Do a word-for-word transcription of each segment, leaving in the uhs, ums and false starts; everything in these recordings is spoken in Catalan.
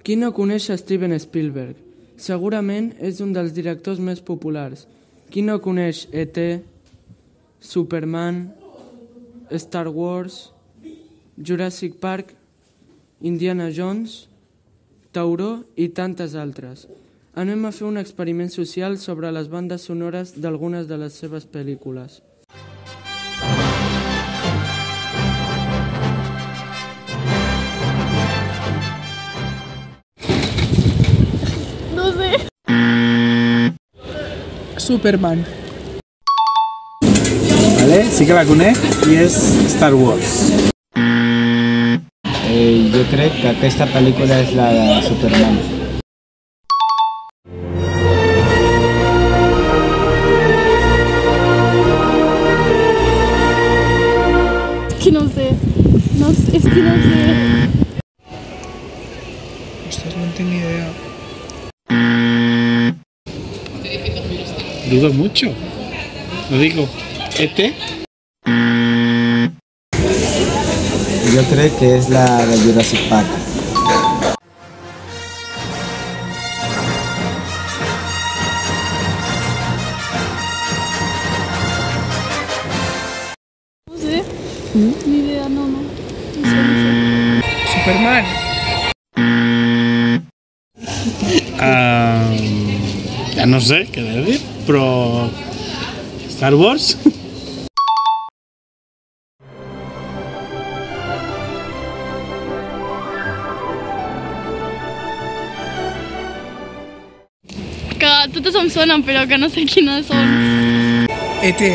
Qui no coneix Steven Spielberg? Segurament és un dels directors més populars. Qui no coneix E T, Superman, Star Wars, Jurassic Park, Indiana Jones, Tauró i tantes altres? Anem a fer un experiment social sobre les bandes sonores d'algunes de les seves pel·lícules. No sé. Superman. Vale, sí que la conec i és Star Wars. Eh, jo crec que aquesta pel·lícula és la de Superman. Es que no sé. No sé, es que no sé. Ostras, no tengo ni idea. Dudo mucho. Lo digo, E T. Jo crec que és la de Jurassic Park. No sé. Ni idea, no, no. No sé, no sé. Superman. Ah, ja no sé què he de dir, però Star Wars. Que totes em sonen, però que no sé quines són. E T.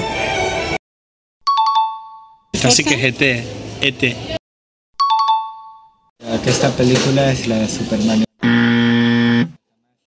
Esta sí que és E T. E T. Aquesta pel·lícula és la de Superman.